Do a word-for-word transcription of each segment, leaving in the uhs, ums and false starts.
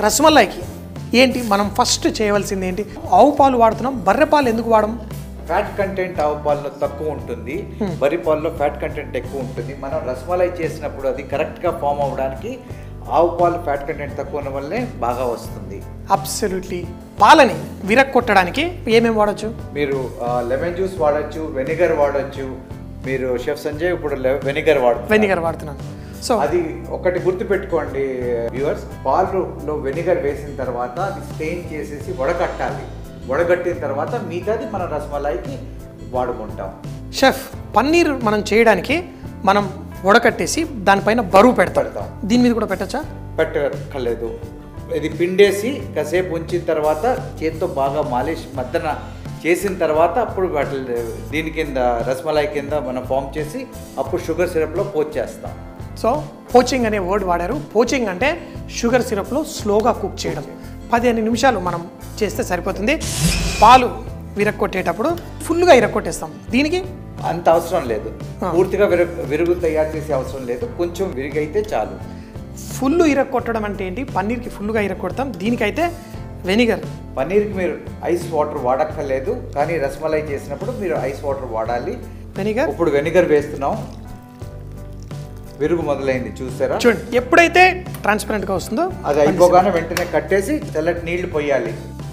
రసమలైకి ఏంటి మనం ఫస్ట్ చేయవలసింది ఏంటి? ఆవు పాలు వాడుతున్నాం, బర్రె పాలు ఎందుకు వాడడం? ఫ్యాట్ కంటెంట్ ఆవు పాలలో తక్కువ ఉంటుంది, బర్రె పాలలో ఫ్యాట్ కంటెంట్ ఎక్కువ ఉంటుంది. మనం రసమలై చేసినప్పుడు అది కరెక్ట్గా ఫామ్ అవ్వడానికి ఆవు పాలు ఫ్యాట్ కంటెంట్ తక్కువ ఉన్న వల్లే బాగా వస్తుంది. అబ్సల్యూట్లీ. పాలని విరక్కొట్టడానికి ఏమేమి వాడచ్చు? మీరు లెమన్ జ్యూస్ వాడచ్చు, వెనిగర్ వాడచ్చు. మీరు షెఫ్ సంజయ్ ఇప్పుడు వెనిగర్ వాడు వెనిగర్ వాడుతున్నాను. సో అది ఒకటి గుర్తుపెట్టుకోండి వ్యూవర్స్, పాలలో వెనిగర్ వేసిన తర్వాత అది స్టెయిన్ చేసేసి వడకట్టాలి. వడగట్టిన తర్వాత మిగతాది మన రసమలైకి వాడుకుంటాం. షెఫ్, పన్నీర్ మనం చేయడానికి మనం వడకట్టేసి దానిపైన బరువు పెడతాం, దీని మీద కూడా పెట్టచ్చా? పెట్టక్కర్లేదు. ఇది పిండేసి కాసేపు ఉంచిన తర్వాత చేతితో బాగా మాలిష్ మద్దన చేసిన తర్వాత అప్పుడు వాటి దీని కింద రసమలై కింద మనం ఫామ్ చేసి అప్పుడు షుగర్ సిరప్లో పోచ్ చేస్తాం. సో పోచింగ్ అనే వర్డ్ వాడారు. పోచింగ్ అంటే షుగర్ సిరప్లో స్లోగా కుక్ చేయడం. పదిహేను నిమిషాలు మనం చేస్తే సరిపోతుంది. పాలు విరక్కొట్టేటప్పుడు ఫుల్గా ఇరక్కొట్టేస్తాం, దీనికి అంత అవసరం లేదు. పూర్తిగా విరుగు విరుగు తయారు చేసే అవసరం లేదు, కొంచెం విరిగైతే చాలు. ఫుల్ ఇరక్కొట్టడం అంటే ఏంటి? పన్నీర్కి ఫుల్గా ఇరక్కొడతాం, దీనికైతే వెనిగర్. పన్నీర్కి మీరు ఐస్ వాటర్ వాడక్కర్లేదు, కానీ రసమలై చేసినప్పుడు మీరు ఐస్ వాటర్ వాడాలి. వెనిగర్ ఇప్పుడు వెనిగర్ వేస్తున్నాం, విరుగు మొదలైంది చూసారా? చూడండి, ఎప్పుడైతే ట్రాన్స్పరెంట్గా వస్తుందో అది అయిపోగానే వెంటనే కట్టేసి తెల్లటి నీళ్లు పోయాలి.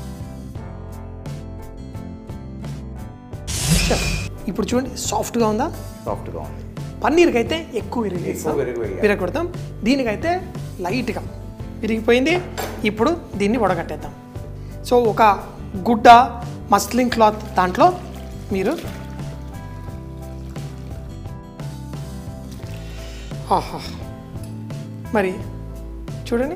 ఇప్పుడు చూడండి సాఫ్ట్గా ఉందా? సాఫ్ట్గా ఉంది. పన్నీర్కి అయితే ఎక్కువ విరిగి విరగొడతాం, దీనికైతే లైట్గా విరిగిపోయింది. ఇప్పుడు దీన్ని వడగట్టేద్దాం. సో ఒక గుడ్డ మస్లిన్ క్లాత్ దాంట్లో మీరు ఆహా మరి చూడండి,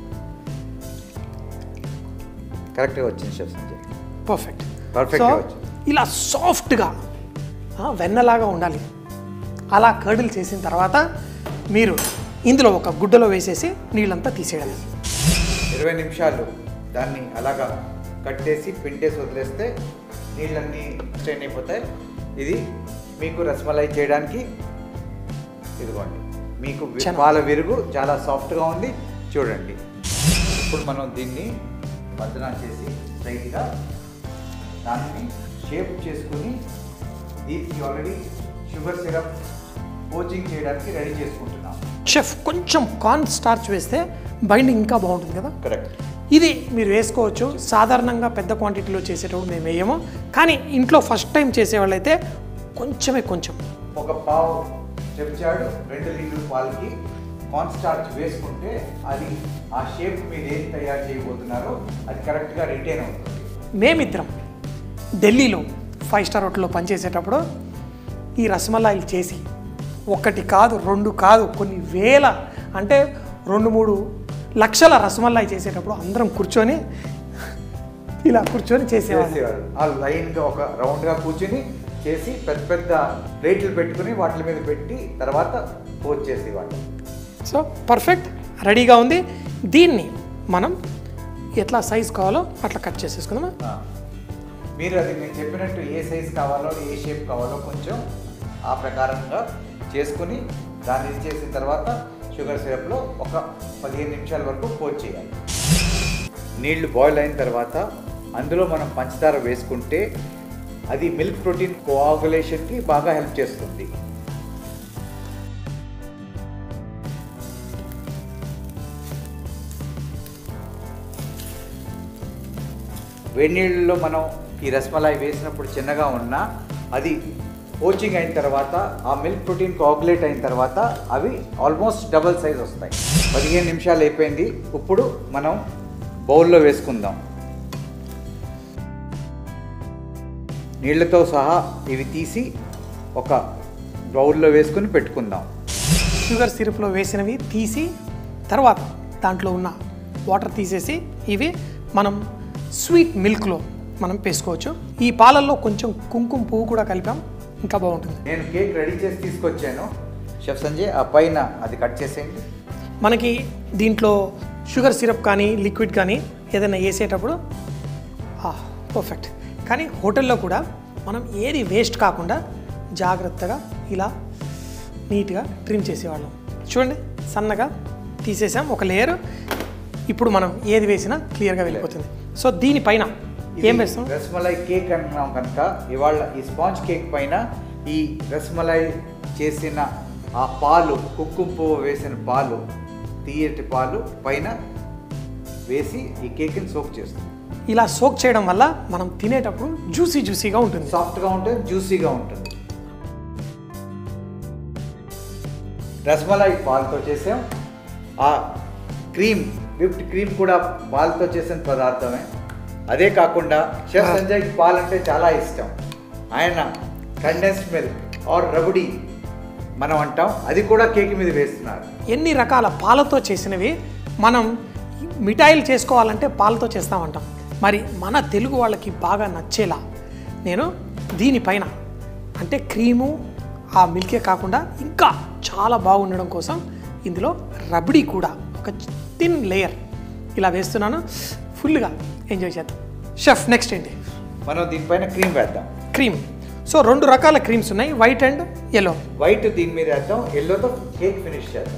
కరెక్ట్గా వచ్చింది షెఫ్ సంజయ్. Perfect perfect. ఇలా సాఫ్ట్గా వెన్నలాగా ఉండాలి. అలా కర్డిల్ చేసిన తర్వాత మీరు ఇందులో ఒక గుడ్డలో వేసేసి నీళ్ళంతా తీసేయాలి. ఇరవై నిమిషాలు దాన్ని అలాగా కట్టేసి పిండేసి వదిలేస్తే నీళ్ళన్నీ స్ట్రెయిన్ అయిపోతాయి. ఇది మీకు రసమలై చేయడానికి ఇదిగోండి, మీకు పాల విరుగు చాలా సాఫ్ట్గా ఉంది చూడండి. ఇప్పుడు మనం దీన్ని మద్దన చేసి స్ట్రైట్గా దాన్ని షేప్ చేసుకుని దీనికి ఆల్రెడీ షుగర్ సిరప్ కోచింగ్ చేయడానికి రెడీ చేసుకుంటున్నాం. షెఫ్, కొంచెం కార్న్ స్టార్చ్ వేస్తే బైండింగ్ ఇంకా బాగుంటుంది కదా? కరెక్ట్. ఇది మీరు వేసుకోవచ్చు. సాధారణంగా పెద్ద క్వాంటిటీలో చేసేటప్పుడు మేము వేయము, కానీ ఇంట్లో ఫస్ట్ టైం చేసేవాళ్ళైతే కొంచెమే కొంచెం ఒక పావు చెంచాడు రెండు లీటర్ పాలకి కార్న్ స్టార్చ్ వేసుకుంటే అది ఆ షేప్ మీరు ఏం తయారు చేయబోతున్నారో అది కరెక్ట్గా రిటైన్ అవుతుంది. మేమిద్దరం ఢిల్లీలో ఫైవ్ స్టార్ హోటల్లో పనిచేసేటప్పుడు ఈ రసమలాయిలు చేసి ఒకటి కాదు రెండు కాదు కొన్ని వేల అంటే రెండు మూడు లక్షల రసమలాయి చేసేటప్పుడు అందరం కూర్చొని ఇలా కూర్చొని చేసేవారు. ఆ లైన్గా ఒక రౌండ్గా కూర్చొని చేసి పెద్ద పెద్ద ప్లేట్లు పెట్టుకుని వాటి మీద పెట్టి తర్వాత పోస్ట్ చేసేవాళ్ళు. సో పర్ఫెక్ట్ రెడీగా ఉంది. దీన్ని మనం ఎట్లా సైజ్ కావాలో అట్లా కట్ చేసేసుకుందామా? మీరు అది నేను చెప్పినట్టు ఏ సైజ్ కావాలో ఏ షేప్ కావాలో కొంచెం ఆ ప్రకారంగా చేసుకుని దాన్ని చేసిన తర్వాత షుగర్ సిరప్లో ఒక పదిహేను నిమిషాల వరకు పోస్ట్ చేయాలి. నీళ్లు బాయిల్ అయిన తర్వాత అందులో మనం పంచదార వేసుకుంటే అది మిల్క్ ప్రోటీన్ కోఆగులేషన్కి బాగా హెల్ప్ చేస్తుంది. వేడి నీళ్ళలో మనం ఈ రసమలై వేసినప్పుడు చిన్నగా ఉన్నా అది కోచింగ్ అయిన తర్వాత ఆ మిల్క్ ప్రోటీన్ కోఆగులేట్ అయిన తర్వాత అవి ఆల్మోస్ట్ డబల్ సైజ్ వస్తాయి. పదిహేను నిమిషాలు అయిపోయింది. ఇప్పుడు మనం బౌల్లో వేసుకుందాం. నీళ్ళతో సహా ఇవి తీసి ఒక బౌల్లో వేసుకుని పెట్టుకుందాం. షుగర్ సిరప్లో వేసినవి తీసి తర్వాత దాంట్లో ఉన్న వాటర్ తీసేసి ఇవి మనం స్వీట్ మిల్క్లో మనం వేసుకోవచ్చు. ఈ పాలల్లో కొంచెం కుంకుమ పువ్వు కూడా కలిపాం, ఇంకా బాగుంటుంది. నేను కేక్ రెడీ చేసి తీసుకొచ్చాను. షెఫ్ సంజయ్ ఆ పైన అది కట్ చేసేయండి. మనకి దీంట్లో షుగర్ సిరప్ కానీ లిక్విడ్ కానీ ఏదైనా వేసేటప్పుడు పర్ఫెక్ట్. కానీ హోటల్లో కూడా మనం ఏది వేస్ట్ కాకుండా జాగ్రత్తగా ఇలా నీట్గా ట్రిమ్ చేసేవాళ్ళం. చూడండి, సన్నగా తీసేసాం ఒక లేయర్. ఇప్పుడు మనం ఏది వేసినా క్లియర్గా వెళ్ళిపోతుంది. సో దీనిపైన ఏం వేస్తాం? రసమలై కేక్ అంటున్నాం కనుక ఇవాళ ఈ స్పాంజ్ కేక్ పైన ఈ రసమలై చేసిన ఆ పాలు, కుంకుమ పువ్వు వేసిన పాలు, తీయటి పాలు పైన వేసి ఈ కేక్ని సోక్ చేస్తాం. ఇలా సోక్ చేయడం వల్ల మనం తినేటప్పుడు జ్యూసీ జ్యూసీగా ఉంటుంది, సాఫ్ట్గా ఉంటుంది, జ్యూసీగా ఉంటుంది. రసమలై పాలతో చేసాం. ఆ క్రీమ్, విప్డ్ క్రీమ్ కూడా పాలతో చేసిన పదార్థమే. అదే కాకుండా షెఫ్ సంజయ్కి పాలు అంటే చాలా ఇష్టం. ఆయన కండెన్స్డ్ మిల్క్ ఆర్ రబుడి మనం అంటాం, అది కూడా కేక్ మీద వేస్తున్నారు. ఎన్ని రకాల పాలతో చేసినవి మనం మిఠాయిలు చేసుకోవాలంటే పాలతో చేస్తామంటాం. మరి మన తెలుగు వాళ్ళకి బాగా నచ్చేలా నేను దీనిపైన అంటే క్రీము, ఆ మిల్కే కాకుండా ఇంకా చాలా బాగుండడం కోసం ఇందులో రబడీ కూడా ఒక థిన్ లేయర్ ఇలా వేస్తున్నాను. ఫుల్గా ఎంజాయ్ చేద్దాం. షెఫ్ నెక్స్ట్ ఏంటి? మనం దీనిపైన క్రీమ్ వేద్దాం. క్రీమ్. సో రెండు రకాల క్రీమ్స్ ఉన్నాయి, వైట్ అండ్ ఎల్లో. వైట్ దీని మీద వేద్దాం, ఎల్లోతో కేక్ ఫినిష్ చేద్దాం.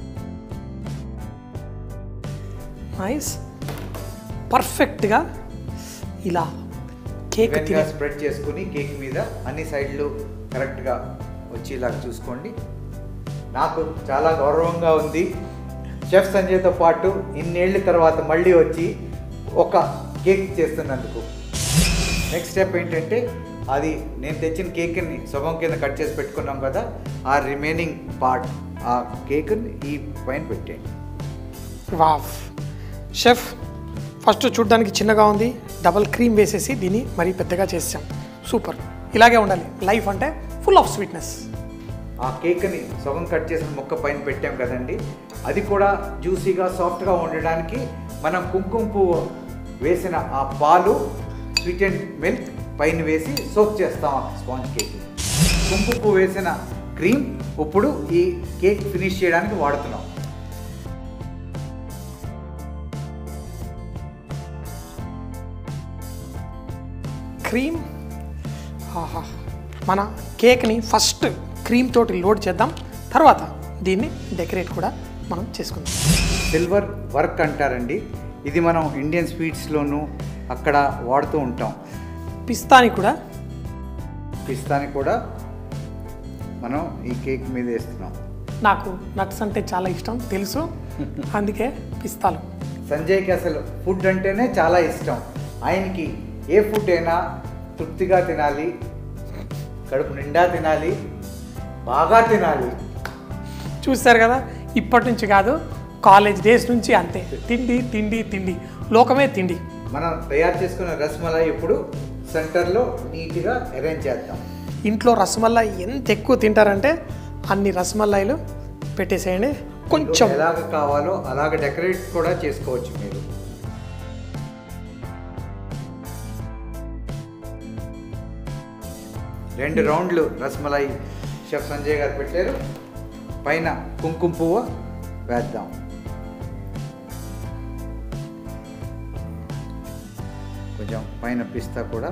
నైస్. పర్ఫెక్ట్గా ఇలా కేక్ స్ప్రెడ్ చేసుకుని కేక్ మీద అన్ని సైడ్లు కరెక్ట్గా వచ్చేలా చూసుకోండి. నాకు చాలా గౌరవంగా ఉంది షెఫ్ సంజయ్తో పాటు ఇన్నేళ్ళ తర్వాత మళ్ళీ వచ్చి ఒక కేక్ చేస్తున్నందుకు. నెక్స్ట్ స్టెప్ ఏంటంటే అది నేను తెచ్చిన కేక్ని సగం కింద కట్ చేసి పెట్టుకున్నాం కదా, ఆ రిమైనింగ్ పార్ట్ ఆ కేక్ని ఈ పైన పెట్టేయండి. వావ్. షెఫ్ ఫస్ట్ చూడ్డానికి చిన్నగా ఉంది, డబల్ క్రీమ్ వేసేసి దీన్ని మరీ పెద్దగా చేసాం. సూపర్. ఇలాగే ఉండాలి లైఫ్ అంటే, ఫుల్ ఆఫ్ స్వీట్నెస్. ఆ కేక్ని సగం కట్ చేసిన ముక్క పైన పెట్టాం కదండి, అది కూడా జ్యూసీగా సాఫ్ట్గా ఉండడానికి మనం కుంకుమ పువ్వు వేసిన ఆ పాలు, స్వీట్ అండ్ మిల్క్ పైన వేసి సోక్ చేస్తాం ఆ స్పాంజ్ కేక్. కుంకుమ పువ్వు వేసిన క్రీమ్ ఇప్పుడు ఈ కేక్ ఫినిష్ చేయడానికి వాడుతున్నాం. క్రీమ్. ఆహా. మన కేక్ని ఫస్ట్ క్రీమ్ తోటి లోడ్ చేద్దాం, తర్వాత దీన్ని డెకరేట్ కూడా మనం చేసుకుందాం. సిల్వర్ వర్క్ అంటారండి, ఇది మనం ఇండియన్ స్వీట్స్లోనూ అక్కడ వాడుతూ ఉంటాం. పిస్తాని కూడా పిస్తాని కూడా మనం ఈ కేక్ మీద వేస్తున్నాం. నాకు నట్స్ అంటే చాలా ఇష్టం తెలుసు, అందుకే పిస్తాలు. సంజయ్కి అసలు ఫుడ్ అంటేనే చాలా ఇష్టం. ఆయనకి ఏ ఫుడ్ అయినా తృప్తిగా తినాలి, కడుపు నిండా తినాలి, బాగా తినాలి. చూస్తారు కదా, ఇప్పటి నుంచి కాదు, కాలేజ్ డేస్ నుంచి అంతే. తిండి తిండి తిండి, లోకమే తిండి. మనం తయారు చేసుకున్న రసమలై ఇప్పుడు సెంటర్లో నీట్గా అరేంజ్ చేద్దాం. ఇంట్లో రసమలై ఎంత ఎక్కువ తింటారంటే అన్ని రసమలైలు పెట్టేసేయండి. కొంచెం ఎలాగ కావాలో అలాగ డెకరేట్ కూడా చేసుకోవచ్చు మీరు. రెండు రౌండ్లు రసమలై షెఫ్ సంజయ్ గారు పెట్టారు. పైన కుంకుమ పువ్వు వేద్దాం. కొంచెం పైన పిస్తా కూడా.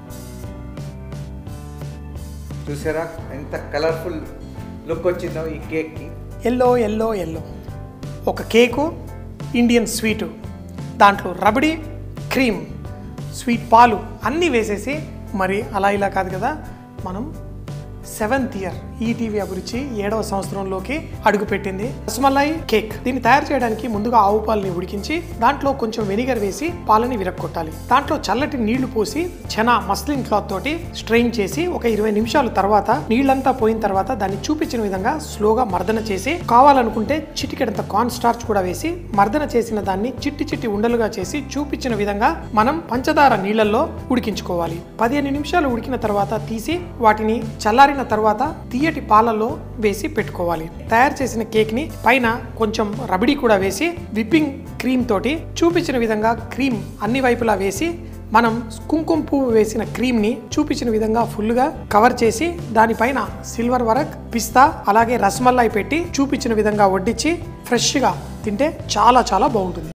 చూసారా ఎంత కలర్ఫుల్ లుక్ వచ్చిందో ఈ కేక్కి. ఎల్లో ఎల్లో ఎల్లో ఒక కేకు, ఇండియన్ స్వీటు, దాంట్లో రబడి, క్రీమ్, స్వీట్ పాలు అన్నీ వేసేసి, మరి అలా ఇలా కాదు కదా, మనం సెవెంత్ ఇయర్ ఈటీవీ అభిరుచి ఏడవ సంవత్సరంలోకి అడుగుపెట్టింది. రసమలై కేక్ దీన్ని తయారు చేయడానికి ముందుగా ఆవు పాలని ఉడికించి దాంట్లో కొంచెం వెనిగర్ వేసి పాలని విరక్కొట్టాలి. దాంట్లో చల్లటి నీళ్లు పోసి చెనా మస్లిన్ క్లాత్ తోటి స్ట్రెయిన్ చేసి ఒక ఇరవై నిమిషాల తర్వాత నీళ్లంతా పోయిన తర్వాత దాన్ని చూపించిన విధంగా స్లోగా మర్దన చేసి, కావాలనుకుంటే చిటికెడంత కార్న్ స్టార్చ్ కూడా వేసి మర్దన చేసిన దాన్ని చిట్టి చిట్టి ఉండలుగా చేసి చూపించిన విధంగా మనం పంచదార నీళ్లలో ఉడికించుకోవాలి. పదిహేను నిమిషాలు ఉడికిన తర్వాత తీసి వాటిని చల్లారి తర్వాత తీయటి పాలలో వేసి పెట్టుకోవాలి. తయారు చేసిన కేక్ ని పైన కొంచెం రబడీ కూడా వేసి విప్పింగ్ క్రీమ్ తోటి చూపించిన విధంగా క్రీమ్ అన్ని వైపులా వేసి మనం కుంకుమ పువ్వు వేసిన క్రీమ్ ని చూపించిన విధంగా ఫుల్ గా కవర్ చేసి దానిపైన సిల్వర్ వర్క్, పిస్తా అలాగే రసమలై పెట్టి చూపించిన విధంగా వడ్డించి ఫ్రెష్ గా తింటే చాలా చాలా బాగుంటుంది.